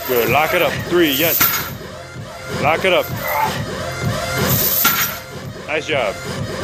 Good. Lock it up. 3. Yes. Lock it up. Nice job.